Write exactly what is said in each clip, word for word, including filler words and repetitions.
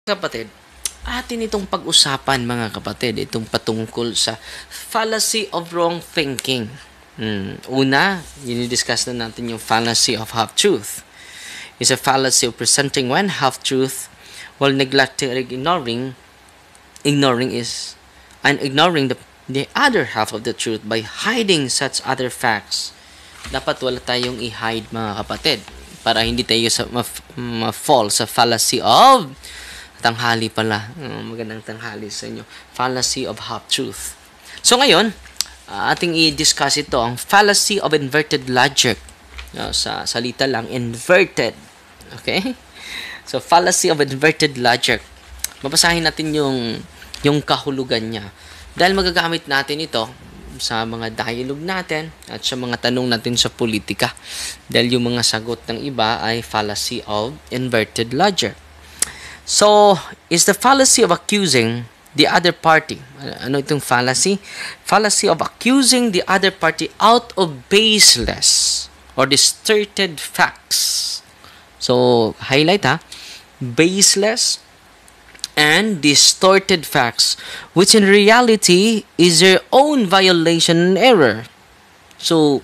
Kapatid, atin itong pag-usapan mga kapatid, itong patungkol sa fallacy of wrong thinking. Hmm. Una, dinidiscuss na natin yung fallacy of half-truth. It's a fallacy of presenting one half-truth while neglecting or ignoring, ignoring is, and ignoring the, the other half of the truth by hiding such other facts. Dapat wala tayong i-hide mga kapatid para hindi tayo sa, ma-fall sa fallacy of tanghali pala. Uh, magandang tanghali sa inyo. Fallacy of half-truth. So ngayon, uh, ating i-discuss ito, ang fallacy of inverted logic. Uh, sa salita lang, inverted. Okay? So, fallacy of inverted logic. Mabasahin natin yung, yung kahulugan niya. Dahil magagamit natin ito sa mga dialogue natin at sa mga tanong natin sa politika. Dahil yung mga sagot ng iba ay fallacy of inverted logic. So, is the fallacy of accusing the other party. Ano itong fallacy? Fallacy of accusing the other party out of baseless or distorted facts. So, highlight ha. Baseless and distorted facts, which in reality is their own violation and error. So,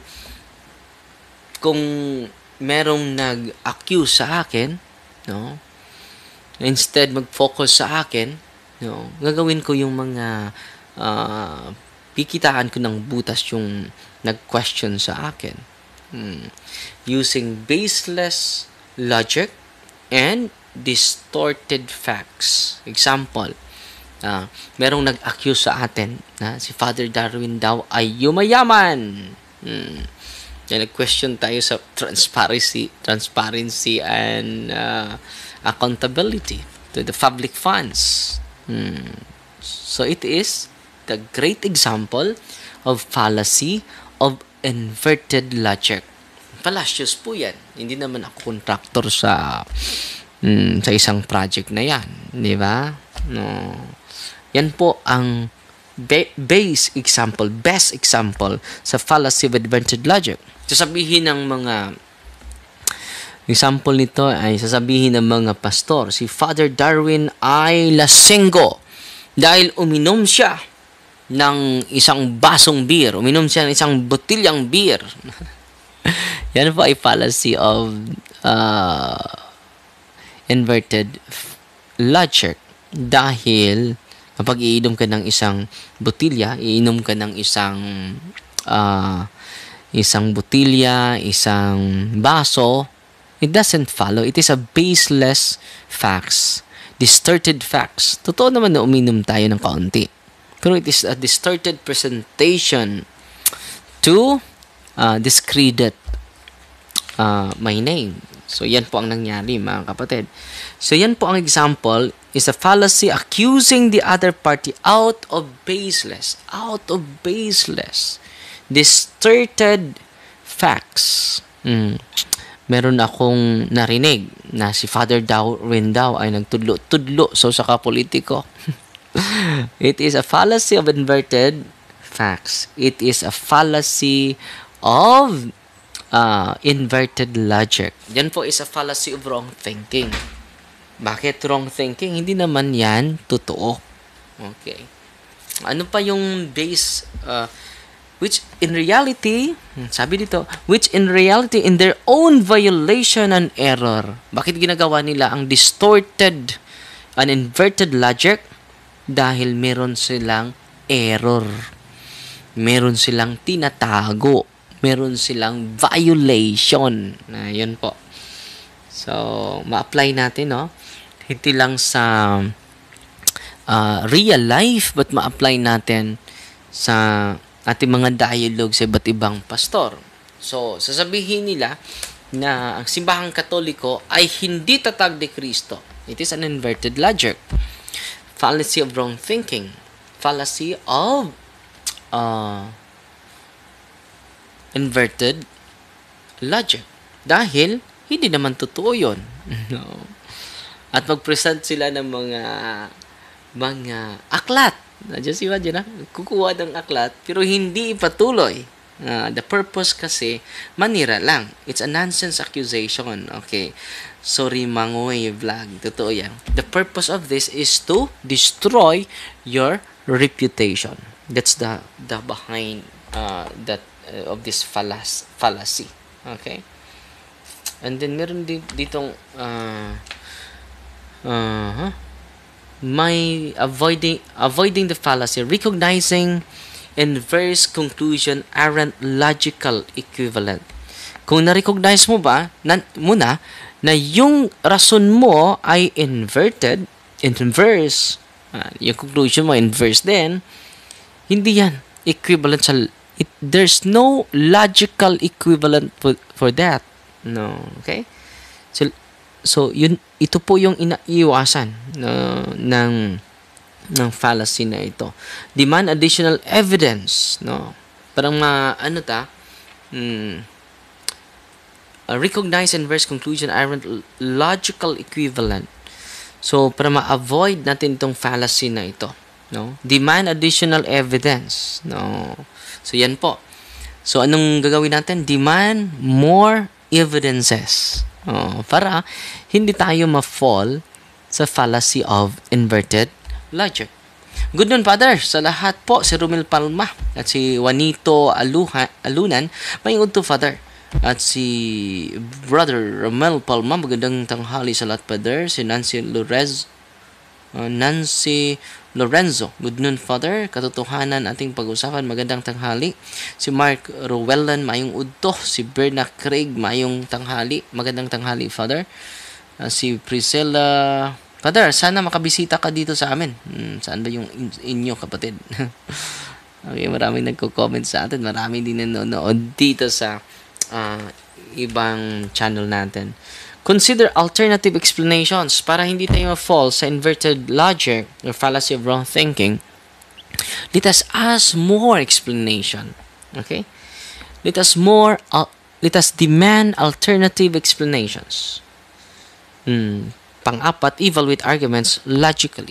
kung merong nag-accuse sa akin, no? Instead, mag-focus sa akin, no, gagawin ko yung mga uh, pikitaan ko ng butas yung nag-question sa akin. Hmm. Using baseless logic and distorted facts. Example, uh, merong nag-accuse sa atin na si Father Darwin daw ay yumayaman. Hmm. Yan, nag-question tayo sa transparency, transparency and uh, accountability to the public funds. Hmm. So it is the great example of fallacy of inverted logic. Fallacious po yan. Hindi naman ako contractor sa hmm, sa isang project na yan. Di ba? No. Yan po ang ba- base example, best example sa fallacy of inverted logic. Sasabihin ng mga example nito ay sasabihin ng mga pastor, si Father Darwin ay lasenggo dahil uminom siya ng isang basong beer. Uminom siya ng isang botilyang beer. Yan po ay fallacy of uh, inverted logic. Dahil kapag iinom ka ng isang botilya, iinom ka ng isang uh, isang botilya, isang baso, it doesn't follow. It is a baseless facts. Distorted facts. Totoo naman na uminom tayo ng kaunti. Pero it is a distorted presentation to uh, discredit uh, my name. So, yan po ang nangyari, mga kapatid. So, yan po ang example is a fallacy accusing the other party out of baseless. Out of baseless. Distorted facts. Mm. Meron akong narinig na si Father Darwin daw ay nagtudlo-tudlo so sa kapolitiko. It is a fallacy of inverted facts. It is a fallacy of uh, inverted logic. Yan po is a fallacy of wrong thinking. Bakit wrong thinking? Hindi naman yan totoo. Okay. Ano pa yung base uh, which in reality, sabi dito, which in reality in their own violation and error. Bakit ginagawa nila ang distorted and inverted logic? Dahil meron silang error. Meron silang tinatago. Meron silang violation. Na yun po. So, ma-apply natin, no? Hindi lang sa uh, real life, but ma-apply natin sa ating mga dialogue sa iba't ibang pastor. So, sasabihin nila na ang simbahang Katoliko ay hindi tatag ni Kristo. It is an inverted logic. Fallacy of wrong thinking. Fallacy of uh, inverted logic. Dahil, hindi naman totoo yun. No. At mag-present sila ng mga mga aklat. Just imagine, ha? Kukuha ng aklat, pero hindi ipatuloy. Uh, the purpose kasi, manira lang. It's a nonsense accusation. Okay. Sorry, Mangoy Vlog. Totoo yan. The purpose of this is to destroy your reputation. That's the the behind uh, that uh, of this fallacy, fallacy. Okay? And then meron din ditong uh, uh, huh? may avoiding avoiding the fallacy, recognizing inverse conclusion aren't logical equivalent. Kung na-recognize mo ba na, muna na yung rason mo ay inverted, inverse, uh, yung conclusion mo inverse din, hindi yan equivalent sa, it, there's no logical equivalent for, for that. No, okay? So, so yun, ito po yung inaiwasan no, ng ng fallacy na ito. Demand additional evidence, no? Parang ma, ano ta, hmm, Uh, recognize inverse conclusion aren't logical equivalent. So, para ma-avoid natin itong fallacy na ito, no? Demand additional evidence, no? So, yan po. So, anong gagawin natin? Demand more evidences. Oh, para hindi tayo ma-fall sa fallacy of inverted logic. Good nun, Father. Sa lahat po, si Romel Palma at si Juanito Aluha, Alunan, may to, Father. At si Brother Romel Palma, magandang tanghali sa lahat, Father. Si Nancy Lorez, uh, Nancy Lorenzo, good noon, Father. Katotohanan ating pag-usapan, magandang tanghali. Si Mark Rowellan, mayong udto. Si Berna Craig, mayong tanghali, magandang tanghali, Father. Uh, si Priscilla, Father, sana makabisita ka dito sa amin. Hmm, saan ba yung in- inyo, kapatid? Okay, maraming nagko-comment sa atin. Maraming din nanonood dito sa Uh, ibang channel natin. Consider alternative explanations para hindi tayo ma-fall sa inverted logic or fallacy of wrong thinking. Let us ask more explanation. Okay? Let us more uh, let us demand alternative explanations. Hmm. Pang-apat, evaluate arguments logically.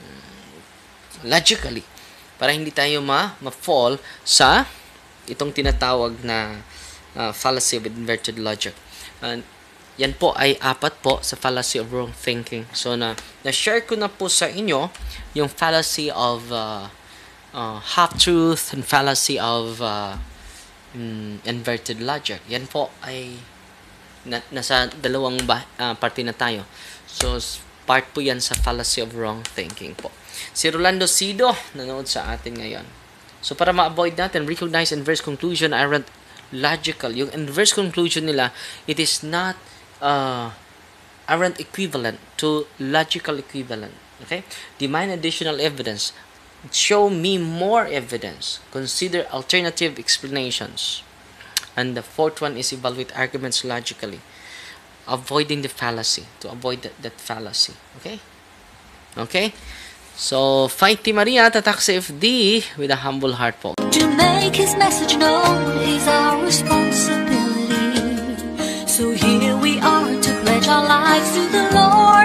Logically. Para hindi tayo ma- ma-fall sa itong tinatawag na Uh, fallacy of inverted logic. Uh, yan po ay apat po sa fallacy of wrong thinking. So, na, na-share ko na po sa inyo yung fallacy of uh, uh, half-truth and fallacy of uh, mm, inverted logic. Yan po ay na, nasa dalawang ba, uh, parte na tayo. So, part po yan sa fallacy of wrong thinking po. Si Rolando Sido, nanood sa atin ngayon. So, para ma-avoid natin, recognize inverse conclusion aren't logical. Yung inverse conclusion nila, it is not uh, aren't equivalent to logical equivalent. Okay? Demand additional evidence. Show me more evidence. Consider alternative explanations. And the fourth one is evaluate arguments logically. Avoiding the fallacy. To avoid that, that fallacy. Okay? Okay? So, fight Team Maria, tatak sa F D with a humble heart po. To make his message known is our responsibility. So here we are to pledge our lives to the Lord.